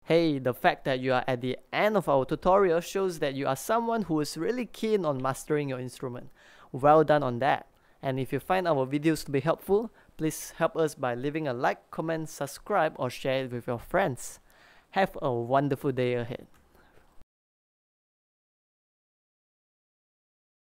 Hey, the fact that you are at the end of our tutorial shows that you are someone who is really keen on mastering your instrument. Well done on that. And if you find our videos to be helpful, please help us by leaving a like, comment, subscribe, or share it with your friends. Have a wonderful day ahead.